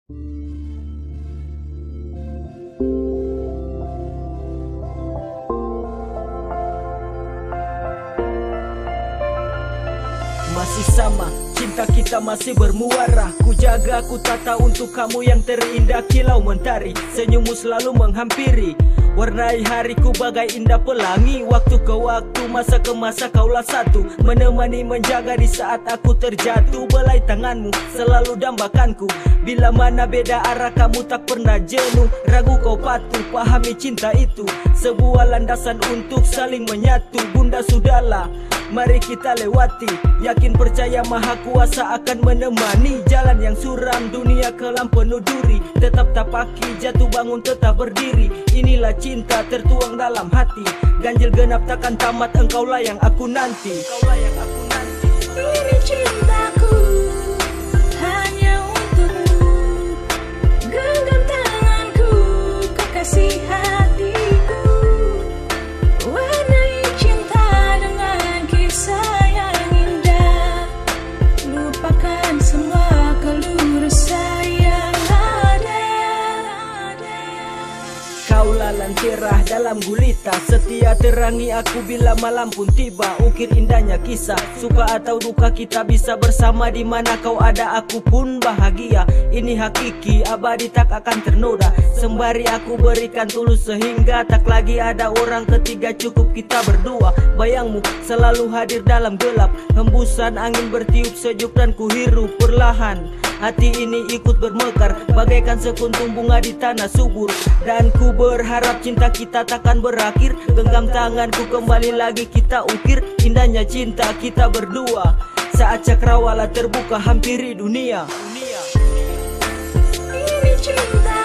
Masih sama, cinta kita masih bermuara. Ku jaga, ku tata untuk kamu yang terindah kilau mentari. Senyummu selalu menghampiri, warnai hariku bagai indah pelangi. Waktu ke waktu, masa ke masa kaulah satu, menemani menjaga di saat aku terjatuh. Belai tanganmu selalu dambakanku, bila mana beda arah kamu tak pernah jenuh. Ragu kau patuh, pahami cinta itu sebuah landasan untuk saling menyatu. Bunda sudahlah, mari kita lewati. Yakin percaya maha kuasa akan menemani. Jalan yang suram, dunia kelam penuh duri. Tetap tapaki, jatuh bangun tetap berdiri. Inilah cinta tertuang dalam hati. Ganjil genap takkan tamat, engkaulah yang aku nanti. Ini cintaku hanya untukmu. Genggam tanganku, kau kasih hatiku. Warnai cinta dengan kisah yang indah. Lupakan semua keluh resah yang ada. Kaulah lentera dalam gulita, setia terangi aku bila malam pun tiba. Ukir indahnya kisah, suka atau duka kita bisa bersama. Di mana kau ada aku pun bahagia. Ini hakiki, abadi tak akan ternoda. Sembari aku berikan tulus sehingga tak lagi ada orang ketiga, cukup kita berdua. Bayangmu selalu hadir dalam gelap, hembusan angin bertiup sejuk dan ku hirup perlahan. Hati ini ikut bermekar bagaikan sekuntum bunga di tanah subur. Dan ku berharap cinta kita takkan berakhir. Genggam tanganku kembali lagi kita ukir indahnya cinta kita berdua. Saat cakrawala terbuka hampiri dunia. Ini cinta